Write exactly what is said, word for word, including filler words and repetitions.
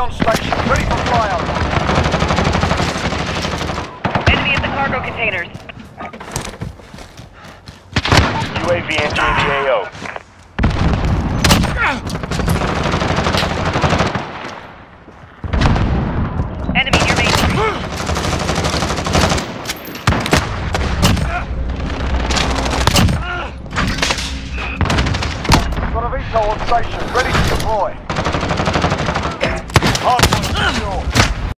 on station, ready for flyover. Enemy at the cargo containers. U A V entering the A O. Enemy near base. Got a V TOL on station, ready to deploy.